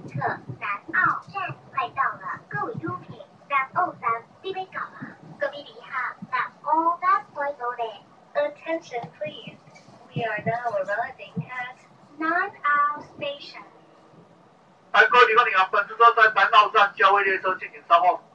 客南澳站来到了购物用品南澳站呢邊搞啊？各位旅客南澳站來到咧。Attention please. We are now arriving at Nanao Station. 各位旅客你好，本次车在南澳站交会列车，敬请稍后。